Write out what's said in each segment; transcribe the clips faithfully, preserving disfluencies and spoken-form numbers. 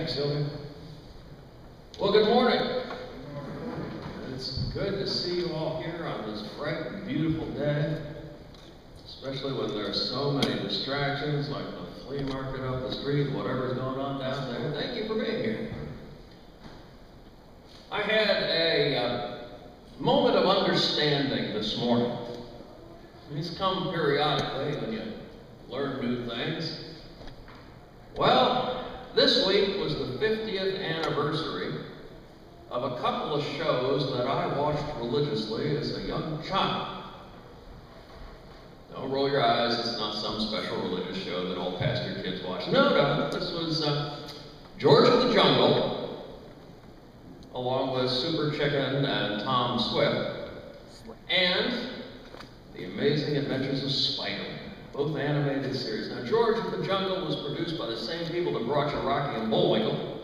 Thanks, Sylvia. Well, good morning. It's good to see you all here on this bright and beautiful day, especially when there's so many distractions like the flea market up the street, whatever's going on down there. Thank you for being here. I had a uh, moment of understanding this morning. These come periodically when you learn new things. Well, this week was the fiftieth anniversary of a couple of shows that I watched religiously as a young child. Don't roll your eyes, it's not some special religious show that all pastor kids watch. No, no, this was uh, George of the Jungle, along with Super Chicken and Tom Swift, and The Amazing Adventures of Spider-Man. Both animated series. Now, George of the Jungle was produced by the same people that brought you Rocky and Bullwinkle.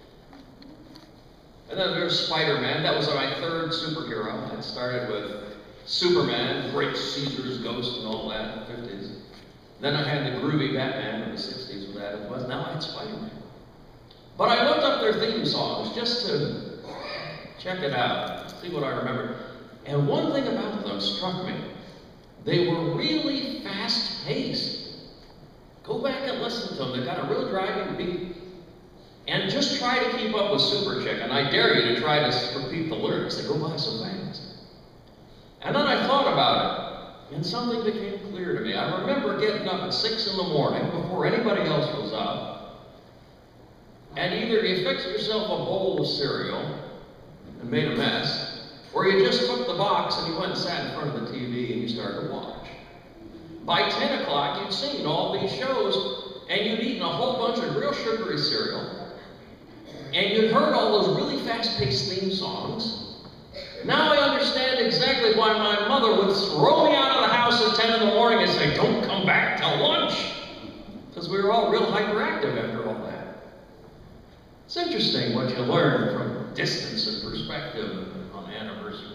And then there's Spider-Man. That was my third superhero. I started with Superman, Great Caesar's Ghost and all that in the fifties. Then I had the groovy Batman in the sixties with Adam West. Now I had Spider-Man. But I looked up their theme songs just to check it out, see what I remember. And one thing about them struck me. They were really fast-paced. Go back and listen to them. They've got a real driving beat. And just try to keep up with Super Chicken. I dare you to try to repeat the lyrics. They go by so fast. And then I thought about it, and something became clear to me. I remember getting up at six in the morning before anybody else was up, and either you fixed yourself a bowl of cereal and made a mess, or you just took the box and you went and sat in front of the T V and you started to watch. By ten o'clock, you'd seen all these shows, and you'd eaten a whole bunch of real sugary cereal, and you'd heard all those really fast-paced theme songs. Now I understand exactly why my mother would throw me out of the house at ten in the morning and say, "Don't come back till lunch," because we were all real hyperactive after all that. It's interesting what you learn from distance and perspective on anniversaries.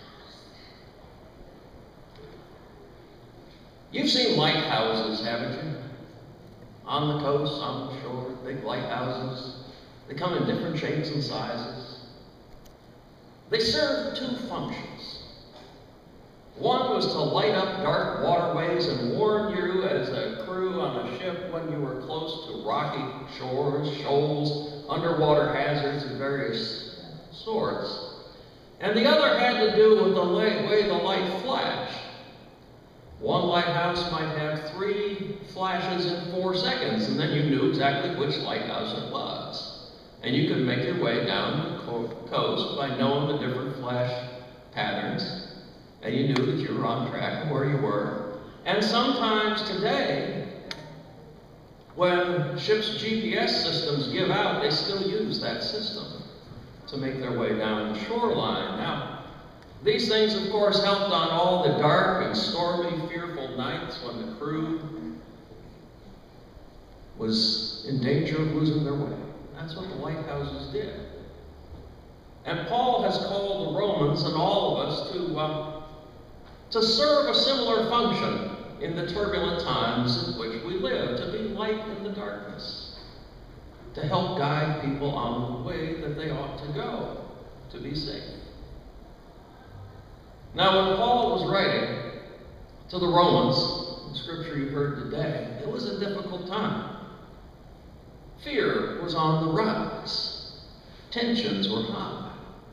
You've seen lighthouses, haven't you? On the coast, on the shore, big lighthouses. They come in different shapes and sizes. They serve two functions. One was to light up dark waterways and warn you as a crew on a ship when you were close to rocky shores, shoals, underwater hazards of various sorts. And the other had to do with the way the light flashed. One lighthouse might have three flashes in four seconds, and then you knew exactly which lighthouse it was. And you could make your way down the coast by knowing the different flash patterns, and you knew that you were on track of where you were. And sometimes today, when ships' G P S systems give out, they still use that system to make their way down the shoreline. Now, these things, of course, helped on all the dark and stormy, fearful nights when the crew was in danger of losing their way. That's what the lighthouses did. And Paul has called the Romans and all of us to, uh, to serve a similar function in the turbulent times in which we live, to be light in the darkness, to help guide people on the way that they ought to go, to be safe. Now, when Paul was writing to the Romans, the scripture you heard today, it was a difficult time. Fear was on the rise. Tensions were high.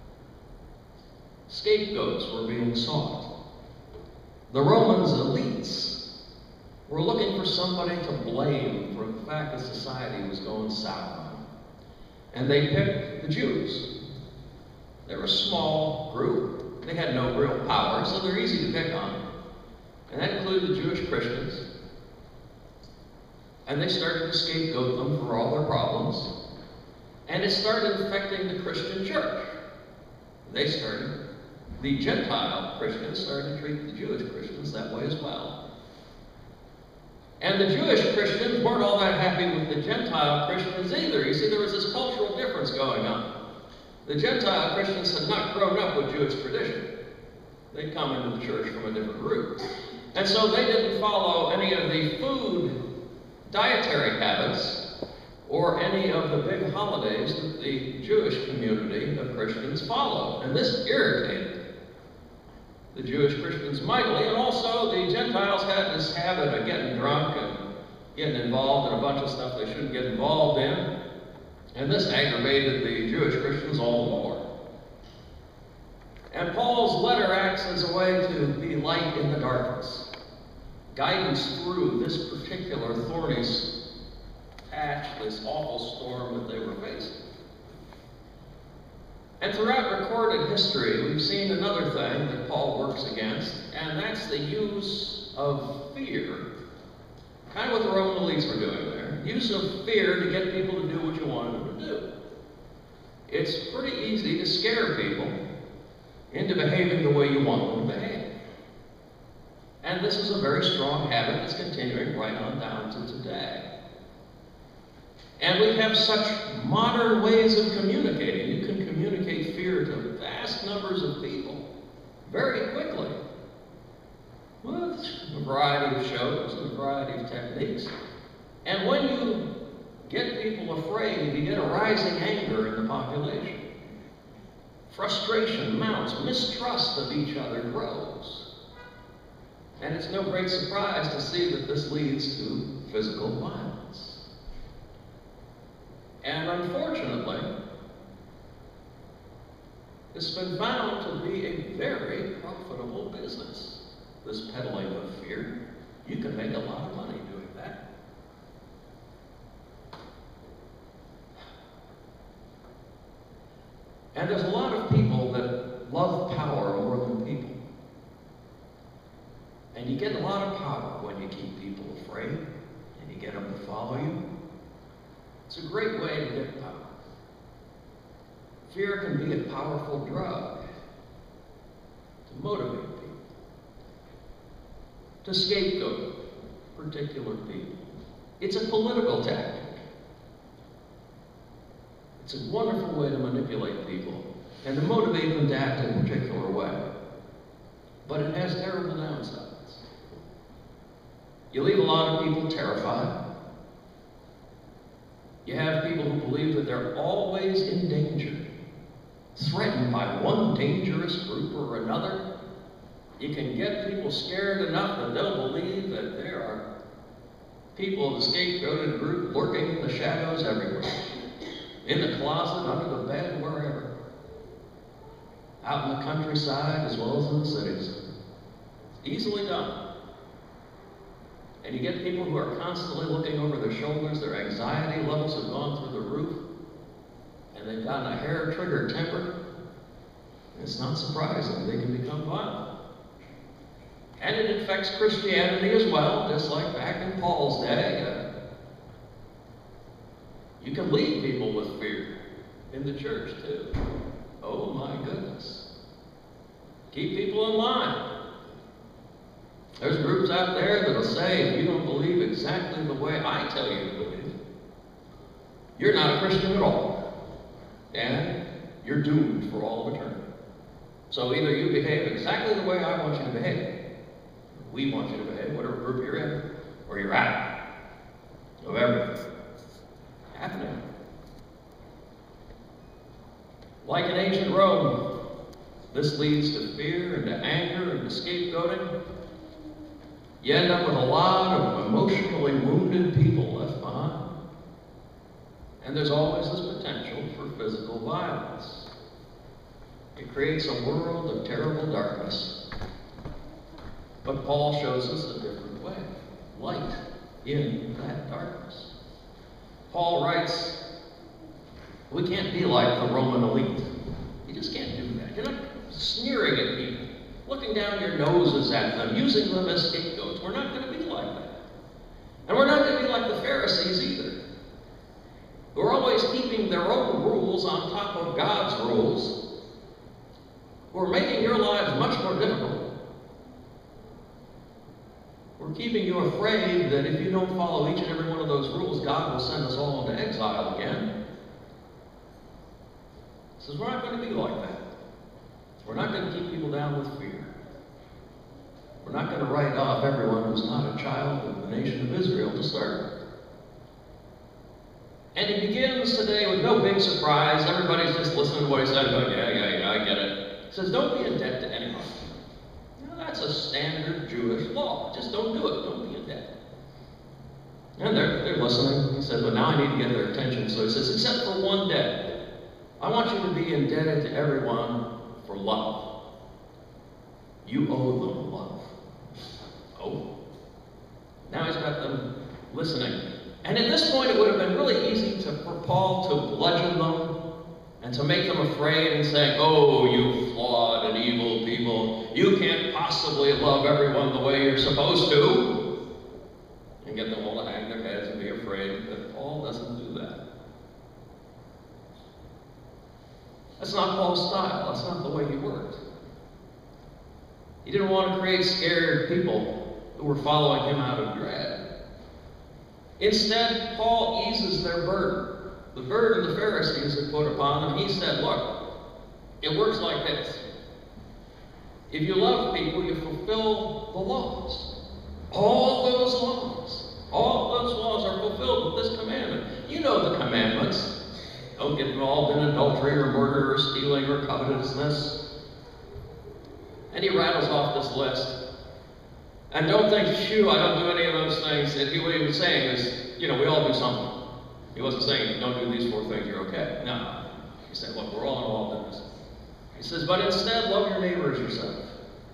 Scapegoats were being sought. The Romans' elites were looking for somebody to blame for the fact that society was going sour. And they picked the Jews. They were a small group. They had no real power, so they're easy to pick on. And that included the Jewish Christians. And they started to scapegoat them for all their problems. And it started affecting the Christian church. They started, the Gentile Christians started to treat the Jewish Christians that way as well. And the Jewish Christians weren't all that happy with the Gentile Christians either. You see, there was this cultural difference going on. The Gentile Christians had not grown up with Jewish tradition. They'd come into the church from a different route. And so they didn't follow any of the food dietary habits or any of the big holidays that the Jewish community of Christians followed. And this irritated the Jewish Christians mightily, and also the Gentiles had this habit of getting drunk and getting involved in a bunch of stuff they shouldn't get involved in. And this aggravated the Jewish Christians all the more. And Paul's letter acts as a way to be light in the darkness, guidance through this particular thorny patch, this awful storm that they were facing. And throughout recorded history, we've seen another thing that Paul works against, and that's the use of fear. Kind of what the Roman elites were doing there. Use of fear to get people to do what you wanted them to do. It's pretty easy to scare people into behaving the way you want them to behave. And this is a very strong habit that's continuing right on down to today. And we have such modern ways of communicating. You can communicate fear to vast numbers of people very quickly with a variety of shows and a variety of techniques. And when you get people afraid, you get a rising anger in the population. Frustration mounts, mistrust of each other grows. And it's no great surprise to see that this leads to physical violence. And unfortunately, it's been found to be a very profitable business, this peddling of fear. You can make a lot of money doing that. And there's a lot of people that love power more than people. And you get a lot of power when you keep people afraid and you get them to follow you. It's a great way to get power. Fear can be a powerful drug to motivate people, to scapegoat particular people. It's a political tactic. It's a wonderful way to manipulate people and to motivate them to act in a particular way. But it has terrible downsides. You leave a lot of people terrified. You have people who believe that they're always in danger, threatened by one dangerous group or another. You can get people scared enough that they'll believe that there are people of the scapegoated group lurking in the shadows everywhere. In the closet, under the bed, wherever. Out in the countryside as well as in the cities. Easily done. And you get people who are constantly looking over their shoulders, their anxiety levels have gone through the roof, and they've gotten a hair-trigger temper. It's not surprising they can become violent. And it infects Christianity as well, just like back in Paul's day. Uh, you can lead people with fear in the church too. Oh my goodness. Keep people in line. There's groups out there that'll say, if you don't believe exactly the way I tell you to believe, you're not a Christian at all. And you're doomed for all of eternity. So either you behave exactly the way I want you to behave, we want you to behave, whatever group you're in, or you're out of everything. Happening. Like in ancient Rome, this leads to fear and to anger and to scapegoating. You end up with a lot of emotionally wounded people left behind. And there's always this potential for physical violence. It creates a world of terrible darkness. But Paul shows us a different way. Light in that darkness. Paul writes, we can't be like the Roman elite. You just can't do that. You're not sneering at people, looking down your noses at them, using them as scapegoats. We're not going to be like that. And we're not going to be like the Pharisees either, who are always keeping their own rules on top of God's rules, who are making your lives much more difficult. We're keeping you afraid that if you don't follow each and every one of those rules, God will send us all into exile again. He says, we're not going to be like that. We're not going to keep people down with fear. We're not going to write off everyone who's not a child of the nation of Israel to start with. And he begins today with no big surprise. Everybody's just listening to what he said. Going, yeah, yeah, yeah, I get it. He says, don't be in debt to anyone. Now, that's a standard Jewish law. Just don't do it. Don't be in debt. And they're, they're listening. He says, but now I need to get their attention. So he says, except for one debt. I want you to be indebted to everyone for love. You owe them love. Oh. Now he's got them listening. And at this point, it would have been really easy to, for Paul to bludgeon them and to make them afraid and say, oh, you flawed and evil people, you can't possibly love everyone the way you're supposed to. And get them all to hang their heads and be afraid. But Paul doesn't do that. That's not Paul's style. That's not the way he worked. He didn't want to create scared people who were following him out of dread. Instead, Paul eases their burden. The burden the Pharisees had put upon them. He said, look, it works like this. If you love people, you fulfill the laws. All those laws. All those laws are fulfilled with this commandment. You know the commandments. Don't get involved in adultery or murder or stealing or covetousness. And he rattles off this list. And don't think, shoo, I don't do any of those things. And he, what he was saying is, you know, we all do something. He wasn't saying, don't do these four things, you're okay. No. He said, look, we're all involved in this. He says, but instead, love your neighbor as yourself.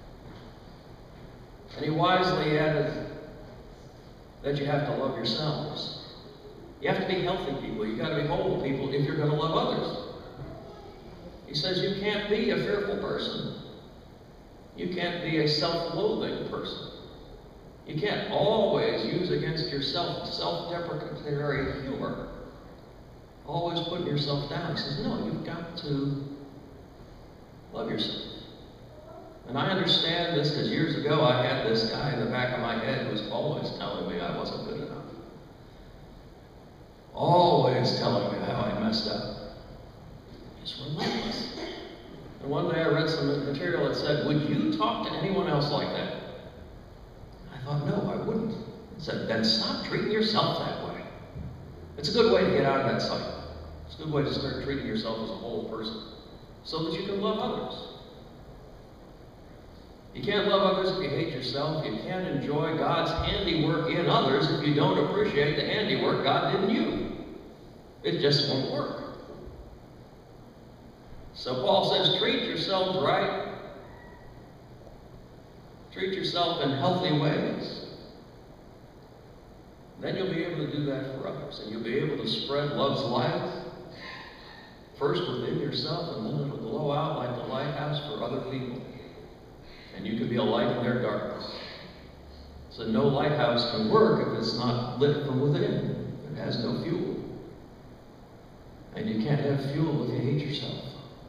And he wisely added that you have to love yourselves. You have to be healthy people. You've got to be whole people if you're going to love others. He says you can't be a fearful person. You can't be a self-loathing person. You can't always use against yourself self-deprecatory humor. Always putting yourself down. He says, no, you've got to love yourself. And I understand this because years ago I had this guy in the back of my head who was always telling me I wasn't good enough. Always telling me how I messed up. It's relentless. And one day I read some material that said, would you talk to anyone else like that? I thought, no, I wouldn't. It said, then stop treating yourself that way. It's a good way to get out of that cycle. It's a good way to start treating yourself as a whole person so that you can love others. You can't love others if you hate yourself. You can't enjoy God's handiwork in others if you don't appreciate the handiwork God did in you. It just won't work. So Paul says, treat yourselves right. Treat yourself in healthy ways. Then you'll be able to do that for others. And you'll be able to spread love's light, first within yourself, and then it'll glow out like the lighthouse for other people. And you can be a light in their darkness. So no lighthouse can work if it's not lit from within. It has no fuel. And you can't have fuel if you hate yourself.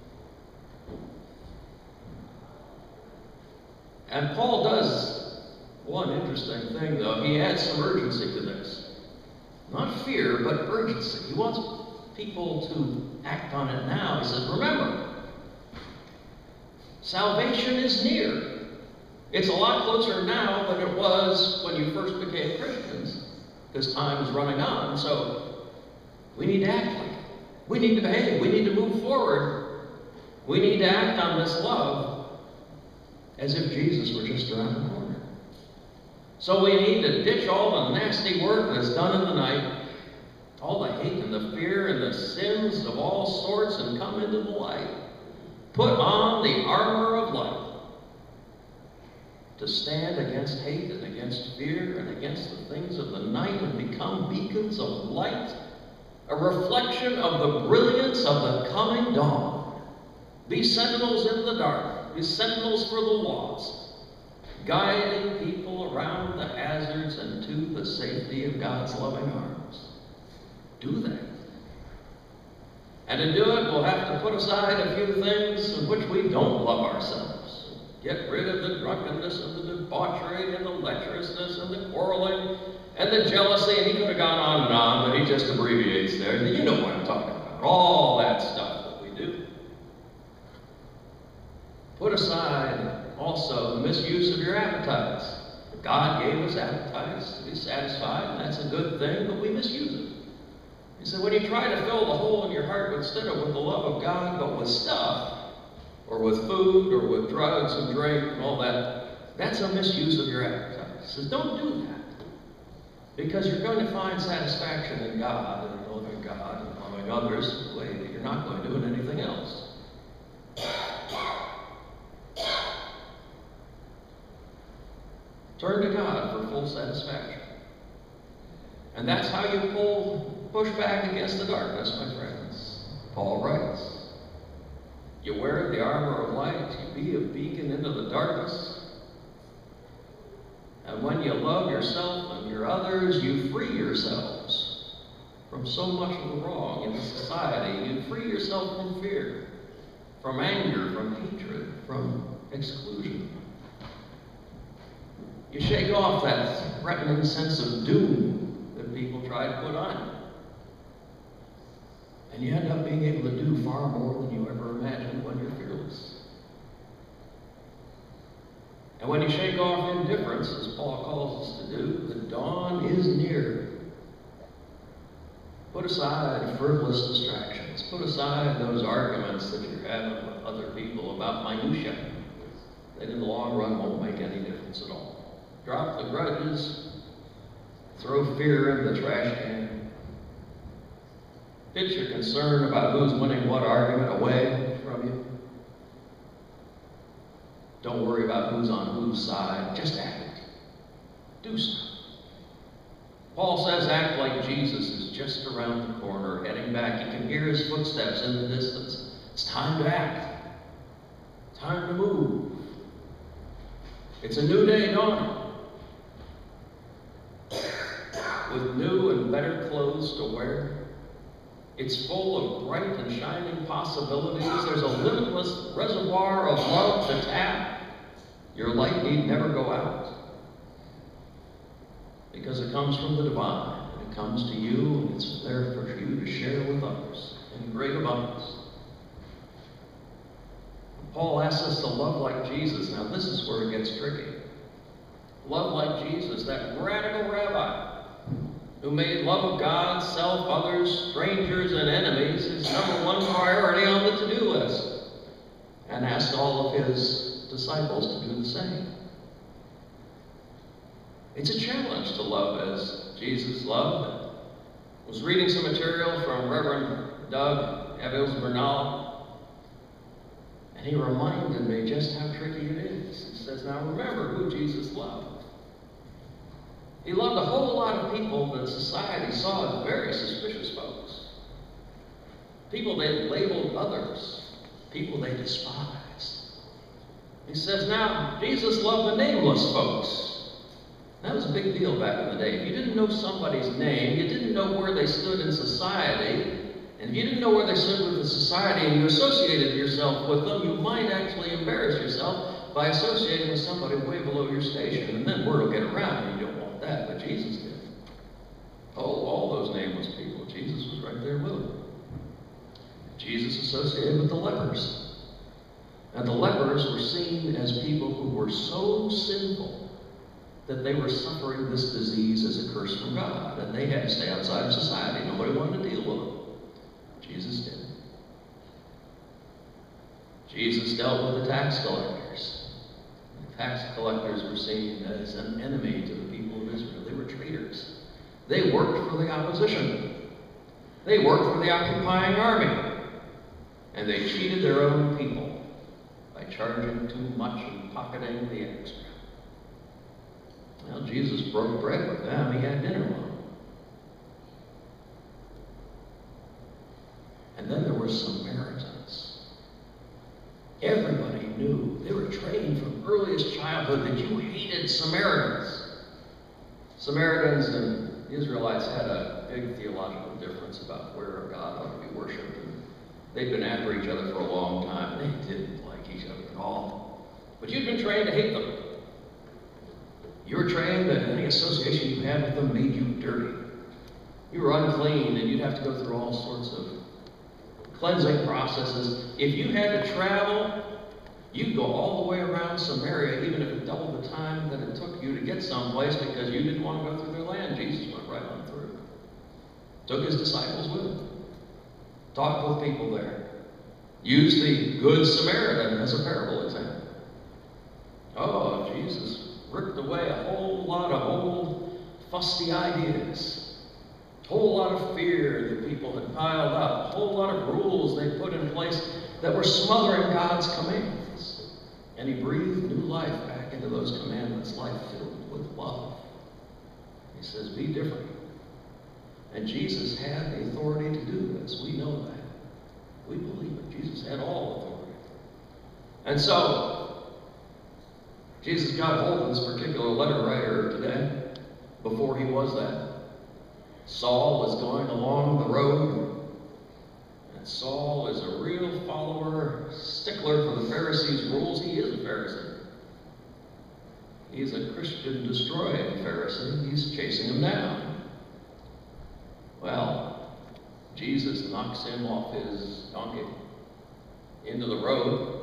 And Paul does one interesting thing, though. He adds some urgency to this. Not fear, but urgency. He wants people to act on it now. He says, remember, salvation is near. It's a lot closer now than it was when you first became Christians, because time is running on. So we need to act like it. We need to behave. We need to move forward. We need to act on this love as if Jesus were just around the corner. So we need to ditch all the nasty work that's done in the night, all the hate and the fear and the sins of all sorts, and come into the light. Put on the armor of light to stand against hate and against fear and against the things of the night and become beacons of light, a reflection of the brilliance of the coming dawn. Be sentinels in the dark. Be sentinels for the lost, guiding people around the hazards and to the safety of God's loving arms. Do that. And to do it, we'll have to put aside a few things in which we don't love ourselves. Get rid of the drunkenness and the debauchery and the lecherousness and the quarreling and the jealousy. And he could have gone on and on, but he just abbreviates there. You know what I'm talking about. All that stuff that we do. Put aside also the misuse of your appetites. God gave us appetites to be satisfied, and that's a good thing, but we misuse it. He said, when you try to fill the hole in your heart instead of with the love of God, but with stuff, or with food, or with drugs and drink and all that, that's a misuse of your appetite. He says, don't do that. Because you're going to find satisfaction in God and loving God and loving others in a way that you're not going to in anything else. Turn to God for full satisfaction. And that's how you pull, push back against the darkness, my friends. Paul writes, you wear the armor of light, you be a beacon into the darkness. And when you love yourself and your others, you free yourselves from so much of the wrong in society. You free yourself from fear, from anger, from hatred, from exclusion. You shake off that threatening sense of doom that people try to put on you. And you end up being able to do far more than you ever imagined when you're fearless. And when you shake off indifference, as Paul calls us to do, the dawn is near. Put aside frivolous distractions. Put aside those arguments that you're having with other people about minutiae that in the long run won't make any difference at all. Drop the grudges. Throw fear in the trash can. Pitch your concern about who's winning what argument away from you. Don't worry about who's on whose side. Just act. Do stuff. Paul says act like Jesus is just around the corner, heading back. You can hear his footsteps in the distance. It's time to act. Time to move. It's a new day dawning. With new and better clothes to wear. It's full of bright and shining possibilities. There's a limitless reservoir of love to tap. Your light need never go out. Because it comes from the divine. And it comes to you, and it's there for you to share with others in great abundance. Paul asks us to love like Jesus. Now this is where it gets tricky. Love like Jesus, that radical rabbi who made love of God, self, others, strangers, and enemies his number one priority on the to-do list, and asked all of his disciples to do the same. It's a challenge to love as Jesus loved. I was reading some material from Reverend Doug Evans-Bernal, and he reminded me just how tricky it is. He says, now remember who Jesus loved. He loved a whole lot of people that society saw as very suspicious folks. People they labeled others. People they despised. He says, now, Jesus loved the nameless folks. That was a big deal back in the day. If you didn't know somebody's name, you didn't know where they stood in society, and if you didn't know where they stood with the society and you associated yourself with them, you might actually embarrass yourself by associating with somebody way below your station, and then word will get around and you don't want that, but Jesus did. Oh, all those nameless people, Jesus was right there with them. Jesus associated with the lepers. And the lepers were seen as people who were so sinful that they were suffering this disease as a curse from God, and they had to stay outside of society. Nobody wanted to deal with them. Jesus did. Jesus dealt with the tax collectors. Tax collectors were seen as an enemy to the people of Israel. They were traitors. They worked for the opposition. They worked for the occupying army. And they cheated their own people by charging too much and pocketing the extra. Well, Jesus broke bread with them. He had dinner with them. And then there were Samaritans. Everybody knew, they were trained from earliest childhood that you hated Samaritans. Samaritans and the Israelites had a big theological difference about where God ought to be worshipped. And they'd been after each other for a long time. They didn't like each other at all. But you'd been trained to hate them. You were trained that any association you had with them made you dirty. You were unclean, and you'd have to go through all sorts of cleansing processes. If you had to travel, you'd go all the way around Samaria, even if it doubled the time that it took you to get someplace, because you didn't want to go through their land. Jesus went right on through. Took his disciples with him. Talked with people there. Used the Good Samaritan as a parable example. Oh, Jesus ripped away a whole lot of old fusty ideas. A whole lot of fear that people had piled up. A whole lot of rules they put in place that were smothering God's commands. And he breathed new life back into those commandments, life filled with love. He says, be different. And Jesus had the authority to do this. We know that. We believe it. Jesus had all authority. And so, Jesus got hold of this particular letter writer today, before he was that. Saul was going along the road, and Saul is a real follower, stickler for the Pharisees' rules. He is a Pharisee. He's a Christian destroying Pharisee. He's chasing him down. Well, Jesus knocks him off his donkey into the road,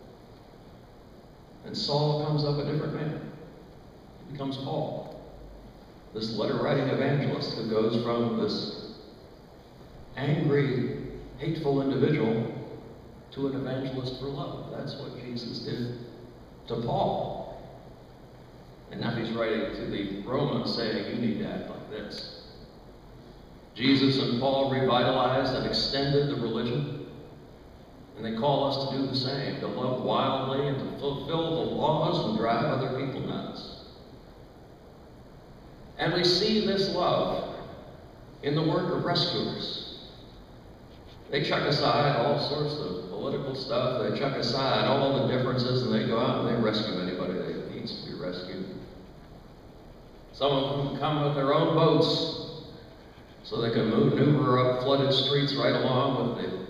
and Saul comes up a different man. He becomes Paul, this letter-writing evangelist who goes from this angry, hateful individual to an evangelist for love. That's what Jesus did to Paul. And now he's writing to the Romans saying, you need to act like this. Jesus and Paul revitalized and extended the religion. And they call us to do the same, to love wildly and to fulfill the laws and drive other people nuts. And we see this love in the work of rescuers. They chuck aside all sorts of political stuff. They chuck aside all the differences, and they go out and they rescue anybody that needs to be rescued. Some of them come with their own boats so they can maneuver up flooded streets right along with the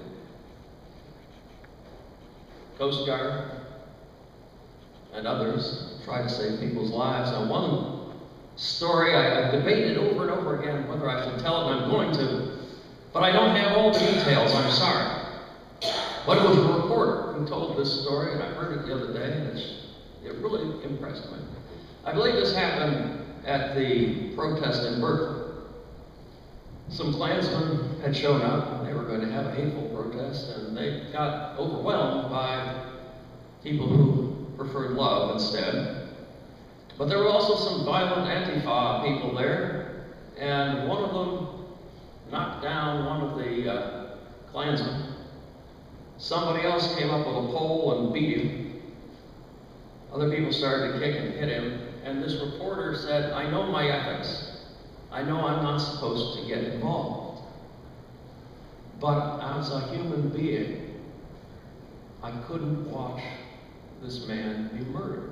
Coast Guard and others, try to save people's lives. Now, one story I, I've debated over and over again whether I should tell it, and I'm going to, but I don't have all the details, I'm sorry. But it was a reporter who told this story, and I heard it the other day, and it's, it really impressed me. I believe this happened at the protest in Berkeley. Some Klansmen had shown up, and they were going to have a hateful protest, and they got overwhelmed by people who preferred love instead. But there were also some violent Antifa people there, and one of them knocked down one of the uh, Klansmen. Somebody else came up with a pole and beat him. Other people started to kick and hit him, and this reporter said, I know my ethics. I know I'm not supposed to get involved. But as a human being, I couldn't watch this man be murdered.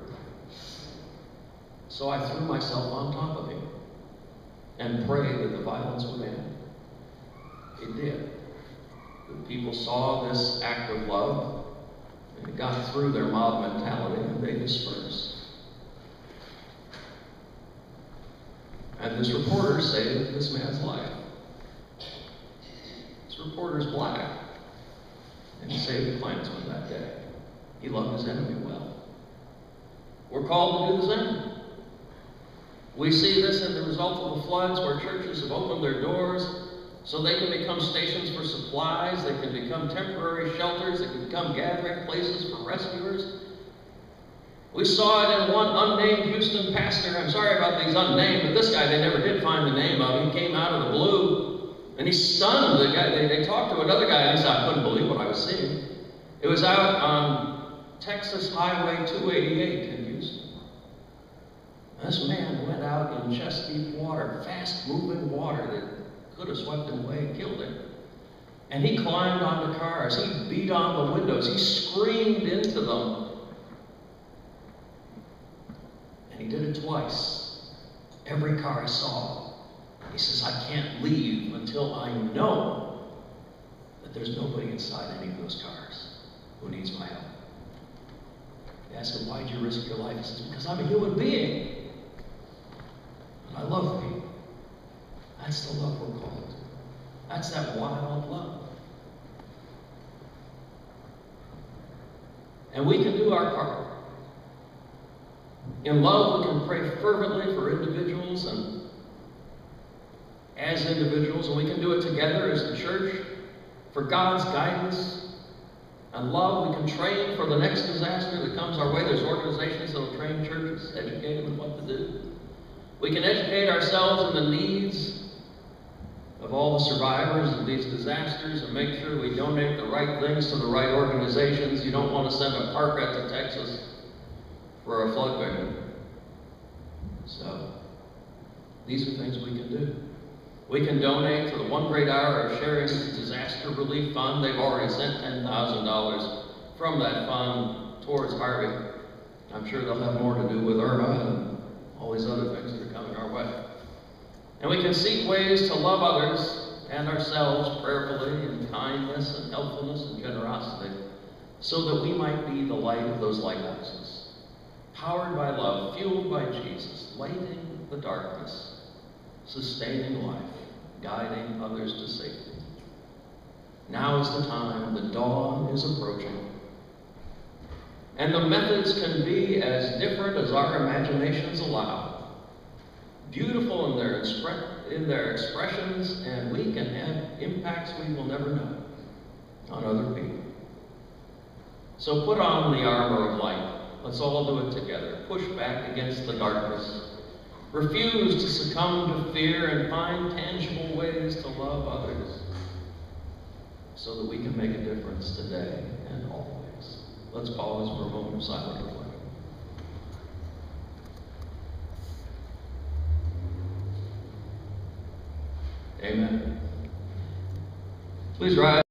So I threw myself on top of him and prayed that the violence would end. It did. The people saw this act of love, and it got through their mob mentality, and they dispersed. And this reporter saved this man's life. This reporter's black, and he saved the Klansman that day. He loved his enemy well. We're called to do the same. We see this in the result of the floods, where churches have opened their doors so they can become stations for supplies, they can become temporary shelters, they can become gathering places for rescuers. We saw it in one unnamed Houston pastor. I'm sorry about these unnamed, but this guy, they never did find the name of. He came out of the blue, and he stunned the guy. They, they talked to another guy, and he said, I couldn't believe what I was seeing. It was out on Texas Highway two eighty-eight in Houston. This man went out in chest-deep water, fast-moving water that could have swept him away and killed him. And he climbed onto cars. He beat on the windows. He screamed into them. And he did it twice. Every car I saw. He says, I can't leave until I know that there's nobody inside any of those cars who needs my help. They ask him, why'd you risk your life? He says, because I'm a human being. And I love people. That's the love we're called to. That's that wild love. And we can do our part. In love, we can pray fervently for individuals, and as as individuals, and we can do it together as the church. For God's guidance and love, we can train for the next disaster that comes our way. There's organizations that will train churches, educate them in what to do. We can educate ourselves in the needs of all the survivors of these disasters and make sure we donate the right things to the right organizations. You don't want to send a parka to Texas for a flood victim. So, these are things we can do. We can donate to the One Great Hour of Sharing Disaster Relief Fund. They've already sent ten thousand dollars from that fund towards Harvey. I'm sure they'll have more to do with Irma and all these other things that are coming our way. And we can seek ways to love others and ourselves prayerfully in kindness and helpfulness and generosity, so that we might be the light of those lighthouses, powered by love, fueled by Jesus, lighting the darkness, sustaining life, guiding others to safety. Now is the time, the dawn is approaching, and the methods can be as different as our imaginations allow. Beautiful in their, in their expressions, and we can have impacts we will never know on other people. So put on the armor of light. Let's all do it together. Push back against the darkness. Refuse to succumb to fear and find tangible ways to love others so that we can make a difference today and always. Let's pause for a moment of silent reflection. Amen. Please rise.